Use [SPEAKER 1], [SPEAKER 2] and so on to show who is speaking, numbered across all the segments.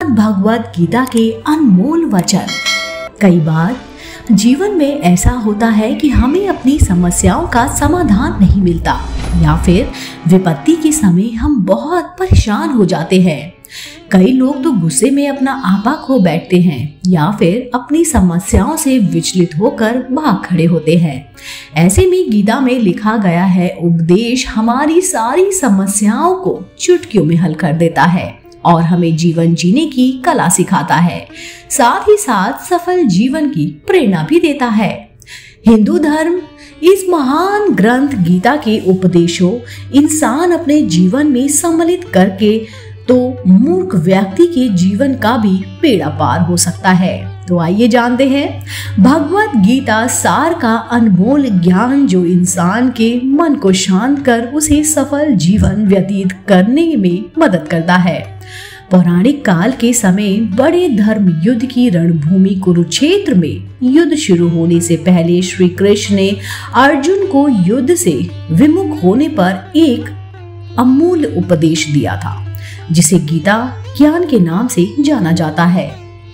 [SPEAKER 1] भगवत गीता के अनमोल वचन। कई बार जीवन में ऐसा होता है कि हमें अपनी समस्याओं का समाधान नहीं मिलता या फिर विपत्ति के समय हम बहुत परेशान हो जाते हैं। कई लोग तो गुस्से में अपना आपा खो बैठते हैं या फिर अपनी समस्याओं से विचलित होकर भाग खड़े होते हैं। ऐसे में गीता में लिखा गया है, उपदेश हमारी सारी समस्याओं को चुटकियों में हल कर देता है और हमें जीवन जीने की कला सिखाता है, साथ ही साथ सफल जीवन की प्रेरणा भी देता है। हिंदू धर्म इस महान ग्रंथ गीता के उपदेशों इंसान अपने जीवन में सम्मिलित करके तो मूर्ख व्यक्ति के जीवन का भी बेड़ा पार हो सकता है। तो आइए जानते हैं भगवत गीता सार का अनमोल ज्ञान जो इंसान के मन को शांत कर उसे सफल जीवन व्यतीत करने में मदद करता है। पौराणिक काल के समय बड़े धर्म युद्ध की रणभूमि कुरुक्षेत्र में युद्ध शुरू होने से पहले श्री कृष्ण ने अर्जुन को युद्ध से विमुख होने पर एक अमूल्य उपदेश दिया था, जिसे गीता ज्ञान के नाम से जाना जाता है।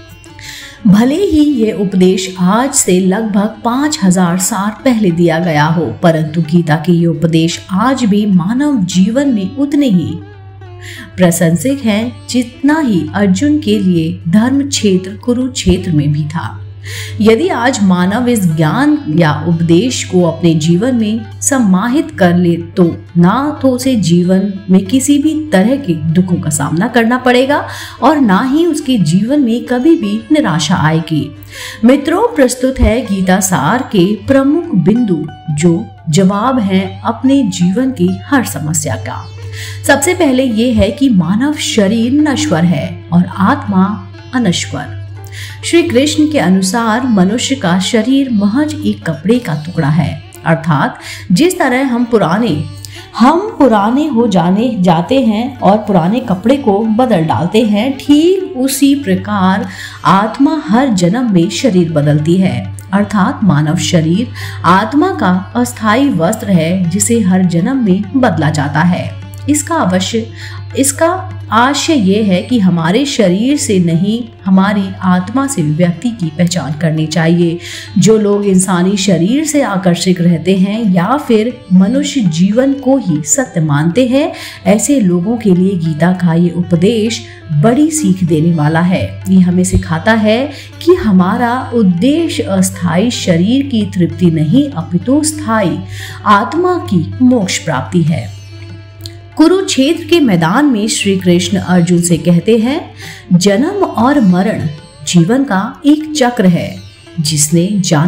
[SPEAKER 1] भले ही ये उपदेश आज से लगभग 5000 साल पहले दिया गया हो, परंतु गीता के ये उपदेश आज भी मानव जीवन में उतने ही प्रासंगिक हैं जितना ही अर्जुन के लिए धर्म क्षेत्र कुरुक्षेत्र में भी था। यदि आज मानव इस ज्ञान या उपदेश को अपने जीवन में समाहित कर ले तो ना तो उसे जीवन में किसी भी तरह के दुखों का सामना करना पड़ेगा और ना ही उसके जीवन में कभी भी निराशा आएगी। मित्रों, प्रस्तुत है गीता सार के प्रमुख बिंदु जो जवाब है अपने जीवन की हर समस्या का। सबसे पहले ये है कि मानव शरीर नश्वर है और आत्मा अनश्वर। श्री कृष्ण के अनुसार मनुष्य का शरीर महज एक कपड़े का टुकड़ा है, अर्थात जिस तरह हम पुराने हो जाते हैं और पुराने कपड़े को बदल डालते हैं, ठीक उसी प्रकार आत्मा हर जन्म में शरीर बदलती है, अर्थात मानव शरीर आत्मा का अस्थायी वस्त्र है जिसे हर जन्म में बदला जाता है। इसका आशय ये है कि हमारे शरीर से नहीं हमारी आत्मा से व्यक्ति की पहचान करनी चाहिए। जो लोग इंसानी शरीर से आकर्षित रहते हैं या फिर मनुष्य जीवन को ही सत्य मानते हैं, ऐसे लोगों के लिए गीता का ये उपदेश बड़ी सीख देने वाला है। ये हमें सिखाता है कि हमारा उद्देश्य अस्थायी शरीर की तृप्ति नहीं अपितु स्थायी आत्मा की मोक्ष प्राप्ति है। कुरुक्षेत्र के मैदान में श्री कृष्ण अर्जुन से कहते हैं, जन्म और मरण जीवन का एक चक्र है जिसने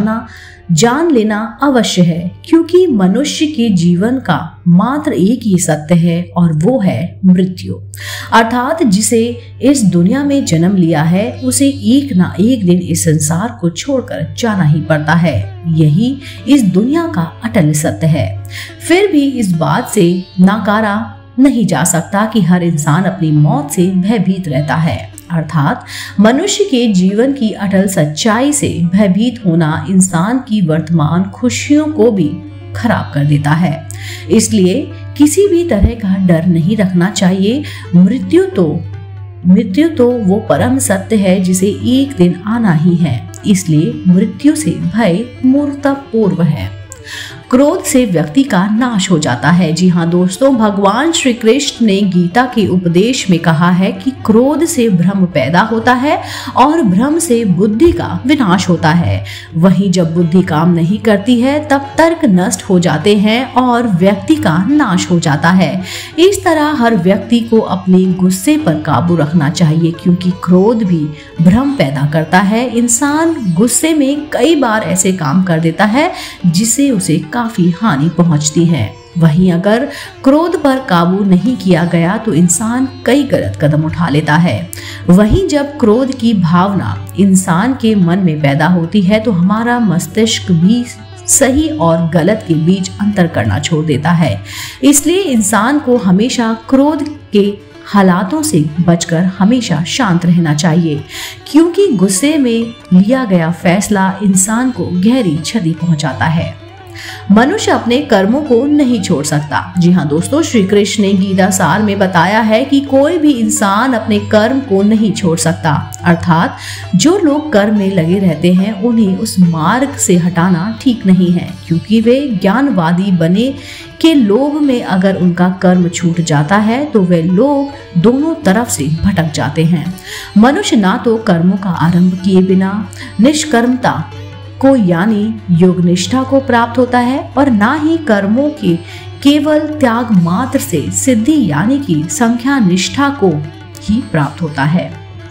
[SPEAKER 1] जान लेना अवश्य है, क्योंकि मनुष्य के जीवन का मात्र एक ही सत्य है और वो है मृत्यु। अर्थात जिसे इस दुनिया में जन्म लिया है उसे एक ना एक दिन इस संसार को छोड़कर जाना ही पड़ता है। यही इस दुनिया का अटल सत्य है। फिर भी इस बात से नकारा नहीं जा सकता कि हर इंसान अपनी मौत से भयभीत रहता है, अर्थात मनुष्य के जीवन की अटल सच्चाई से भयभीत होना इंसान की वर्तमान खुशियों को भी खराब कर देता है। इसलिए किसी भी तरह का डर नहीं रखना चाहिए। मृत्यु तो वो परम सत्य है जिसे एक दिन आना ही है, इसलिए मृत्यु से भय मूर्खतापूर्व है। क्रोध से व्यक्ति का नाश हो जाता है। जी हाँ दोस्तों, भगवान श्री कृष्ण ने गीता के उपदेश में कहा है कि क्रोध से भ्रम पैदा होता है और भ्रम से बुद्धि का विनाश होता है। वहीं जब बुद्धि काम नहीं करती है तब तर्क नष्ट हो जाते हैं और व्यक्ति का नाश हो जाता है। इस तरह हर व्यक्ति को अपने गुस्से पर काबू रखना चाहिए, क्योंकि क्रोध भी भ्रम पैदा करता है। इंसान गुस्से में कई बार ऐसे काम कर देता है जिससे उसे काफी हानि पहुंचती है। वहीं अगर क्रोध पर काबू नहीं किया गया तो इंसान कई गलत कदम उठा लेता है। वहीं जब क्रोध की भावना इंसान के मन में पैदा होती है तो हमारा मस्तिष्क भी सही और गलत के बीच अंतर करना छोड़ देता है। इसलिए इंसान को हमेशा क्रोध के हालातों से बचकर हमेशा शांत रहना चाहिए, क्योंकि गुस्से में लिया गया फैसला इंसान को गहरी क्षति पहुंचाता है। मनुष्य अपने कर्मों को नहीं छोड़ सकता। जी हाँ दोस्तों, श्री कृष्ण ने गीता सार में बताया है कि कोई भी इंसान अपने कर्म को नहीं छोड़ सकता, अर्थात जो लोग कर्म में लगे रहते हैं उन्हें उस मार्ग से हटाना ठीक नहीं है, क्योंकि वे ज्ञानवादी बने के लोभ में अगर उनका कर्म छूट जाता है तो वे लोग दोनों तरफ से भटक जाते हैं। मनुष्य ना तो कर्मों का आरंभ किए बिना निष्कर्मता को यानी योग निष्ठा को प्राप्त होता है और ना ही कर्मों के केवल त्याग मात्र से सिद्धि यानी कि संख्या निष्ठा को ही प्राप्त होता है।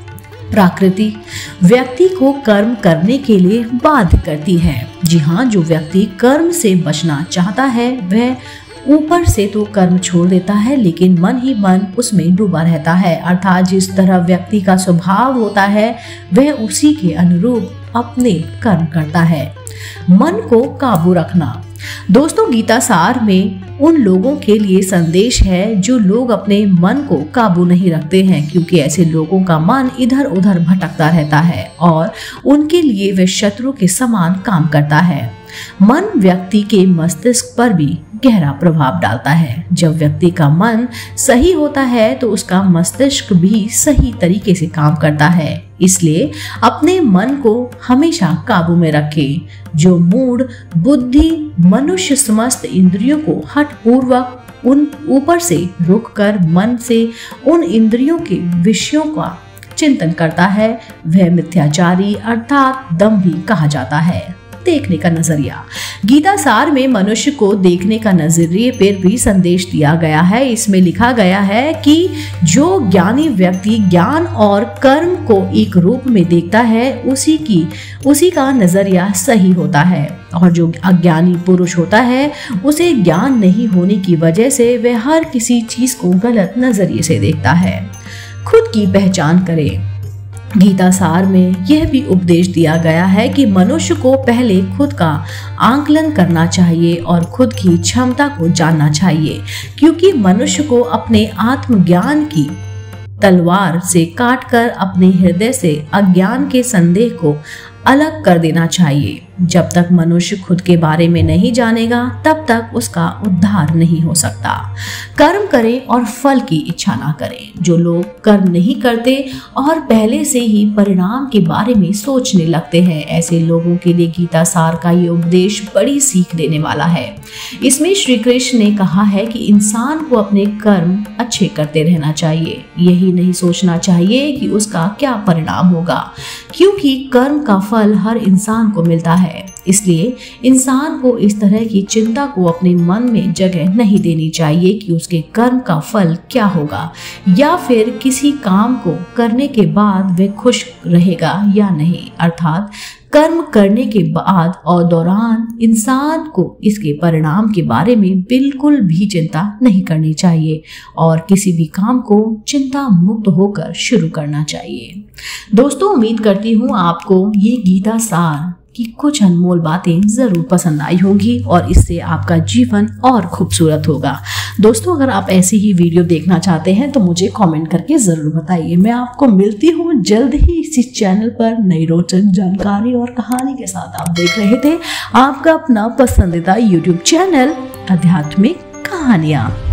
[SPEAKER 1] प्रकृति व्यक्ति को कर्म करने के लिए बाध्य करती है। जी हाँ, जो व्यक्ति कर्म से बचना चाहता है वह ऊपर से तो कर्म छोड़ देता है, लेकिन मन ही मन उसमें डूबा रहता है, अर्थात जिस तरह व्यक्ति का स्वभाव होता है वह उसी के अनुरूप अपने कर्म करता है। मन को काबू रखना। दोस्तों, गीता सार में उन लोगों के लिए संदेश है जो लोग अपने मन को काबू नहीं रखते हैं, क्योंकि ऐसे लोगों का मन इधर उधर भटकता रहता है और उनके लिए वह शत्रु के समान काम करता है। मन व्यक्ति के मस्तिष्क पर भी गहरा प्रभाव डालता है। जब व्यक्ति का मन सही होता है तो उसका मस्तिष्क भी सही तरीके से काम करता है। इसलिए अपने मन को हमेशा काबू में रखें। जो मूड बुद्धि मनुष्य समस्त इंद्रियों को हठ पूर्वक उन ऊपर से रुककर मन से उन इंद्रियों के विषयों का चिंतन करता है वह मिथ्याचारी अर्थात दंभी कहा जाता है। देखने का नजरिया। गीता सार में मनुष्य को देखने का नजरिए पर भी संदेश दिया गया है। इसमें लिखा गया है कि जो ज्ञानी व्यक्ति ज्ञान और कर्म को एक रूप में देखता है उसी का नजरिया सही होता है, और जो अज्ञानी पुरुष होता है उसे ज्ञान नहीं होने की वजह से वह हर किसी चीज को गलत नजरिए से देखता है। खुद की पहचान करें। गीता सार में यह भी उपदेश दिया गया है कि मनुष्य को पहले खुद का आंकलन करना चाहिए और खुद की क्षमता को जानना चाहिए, क्योंकि मनुष्य को अपने आत्मज्ञान की तलवार से काटकर अपने हृदय से अज्ञान के संदेह को अलग कर देना चाहिए। जब तक मनुष्य खुद के बारे में नहीं जानेगा तब तक उसका उद्धार नहीं हो सकता। कर्म करें और फल की इच्छा ना करें। जो लोग कर्म नहीं करते और पहले से ही परिणाम के बारे में सोचने लगते हैं, ऐसे लोगों के लिए गीता सार का ये उपदेश बड़ी सीख देने वाला है। इसमें श्री कृष्ण ने कहा है कि इंसान को अपने कर्म अच्छे करते रहना चाहिए, यही नहीं सोचना चाहिए कि उसका क्या परिणाम होगा, क्योंकि कर्म का फल हर इंसान को मिलता है। इसलिए इंसान को इस तरह की चिंता को अपने मन में जगह नहीं देनी चाहिए कि उसके कर्म का फल क्या होगा या फिर किसी काम को करने के बाद वह खुश रहेगा या नहीं। अर्थात कर्म करने के बाद और दौरान इंसान को इसके परिणाम के बारे में बिल्कुल भी चिंता नहीं करनी चाहिए और किसी भी काम को चिंता मुक्त होकर शुरू करना चाहिए। दोस्तों, उम्मीद करती हूँ आपको ये गीता सार की कुछ अनमोल बातें जरूर पसंद आई होंगी और इससे आपका जीवन और खूबसूरत होगा। दोस्तों, अगर आप ऐसी ही वीडियो देखना चाहते हैं तो मुझे कमेंट करके जरूर बताइए। मैं आपको मिलती हूँ जल्द ही इसी चैनल पर नई रोचक जानकारी और कहानी के साथ। आप देख रहे थे आपका अपना पसंदीदा YouTube चैनल आध्यात्मिक कहानियाँ।